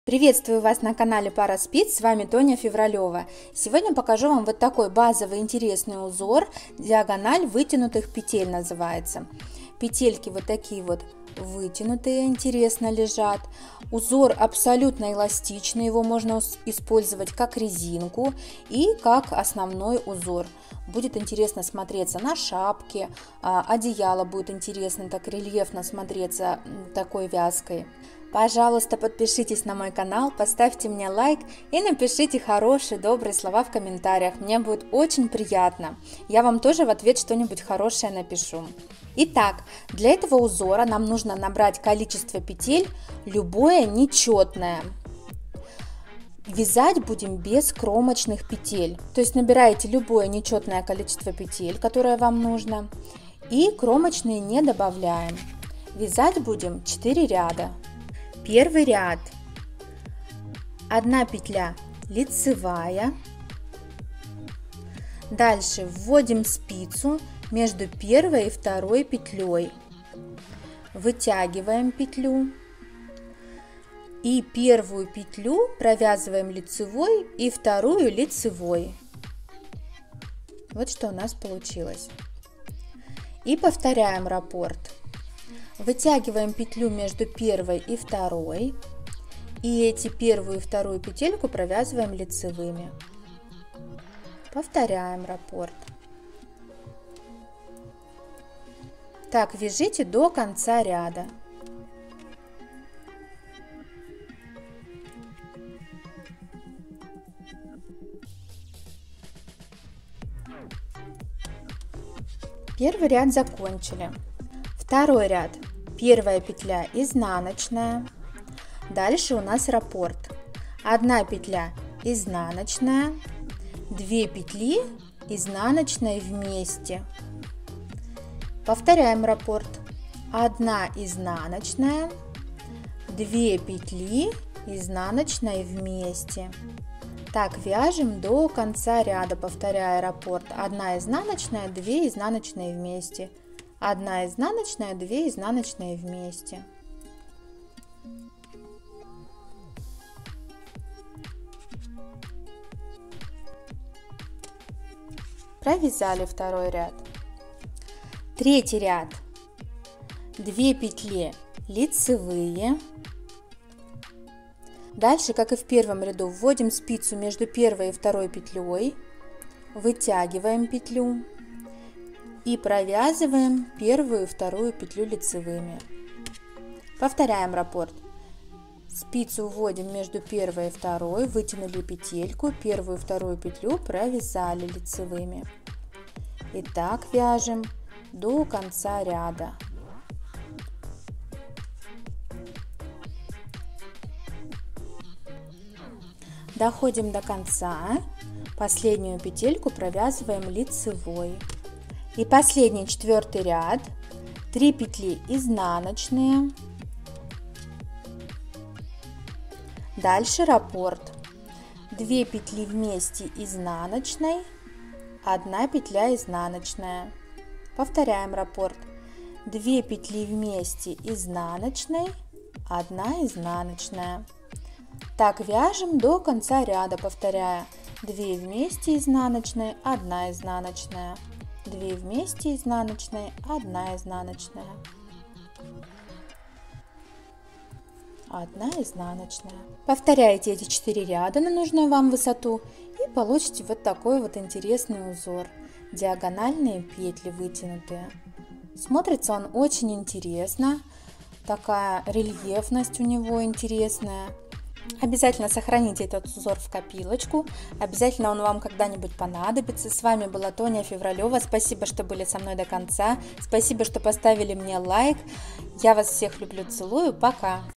Приветствую вас на канале Пара Спиц, с вами Тоня Февралева. Сегодня покажу вам вот такой базовый интересный узор, диагональ вытянутых петель называется. Петельки вот такие вот вытянутые, интересно лежат. Узор абсолютно эластичный, его можно использовать как резинку и как основной узор. Будет интересно смотреться на шапке, одеяло будет интересно так рельефно смотреться такой вязкой. Пожалуйста, подпишитесь на мой канал, поставьте мне лайк и напишите хорошие, добрые слова в комментариях. Мне будет очень приятно. Я вам тоже в ответ что-нибудь хорошее напишу. Итак, для этого узора нам нужно набрать количество петель, любое нечетное. Вязать будем без кромочных петель. То есть набираете любое нечетное количество петель, которое вам нужно, и кромочные не добавляем. Вязать будем 4 ряда. Первый ряд, 1 петля лицевая, дальше вводим спицу между первой и второй петлей, вытягиваем петлю и первую петлю провязываем лицевой и вторую лицевой. Вот что у нас получилось. И повторяем раппорт. Вытягиваем петлю между первой и второй, и эти первую и вторую петельку провязываем лицевыми. Повторяем раппорт. Так вяжите до конца ряда. Первый ряд закончили. Второй ряд. Первая петля изнаночная, дальше у нас раппорт, 1 петля изнаночная, 2 петли изнаночной вместе, повторяем раппорт, 1 изнаночная, 2 петли изнаночной вместе. Так вяжем до конца ряда, повторяя раппорт, 1 изнаночная, 2 изнаночные вместе. 1 изнаночная, 2 изнаночные вместе. Провязали второй ряд. Третий ряд. 2 петли лицевые. Дальше, как и в первом ряду, вводим спицу между первой и второй петлей, вытягиваем петлю и провязываем первую и вторую петлю лицевыми. Повторяем раппорт. Спицу вводим между первой и второй, вытянули петельку, первую и вторую петлю провязали лицевыми. И так вяжем до конца ряда. Доходим до конца, последнюю петельку провязываем лицевой. И последний 4-й ряд, 3 петли изнаночные, дальше раппорт, 2 петли вместе изнаночной, 1 петля изнаночная, повторяем раппорт, 2 петли вместе изнаночной, 1 изнаночная. Так вяжем до конца ряда, повторяя 2 вместе изнаночной, 1 изнаночная. 2 вместе изнаночные, 1 изнаночная, 1 изнаночная. Повторяйте эти 4 ряда на нужную вам высоту и получите вот такой вот интересный узор. Диагональные петли вытянутые. Смотрится он очень интересно, такая рельефность у него интересная. Обязательно сохраните этот узор в копилочку, обязательно он вам когда-нибудь понадобится. С вами была Тоня Февралева, спасибо, что были со мной до конца, спасибо, что поставили мне лайк. Я вас всех люблю, целую, пока!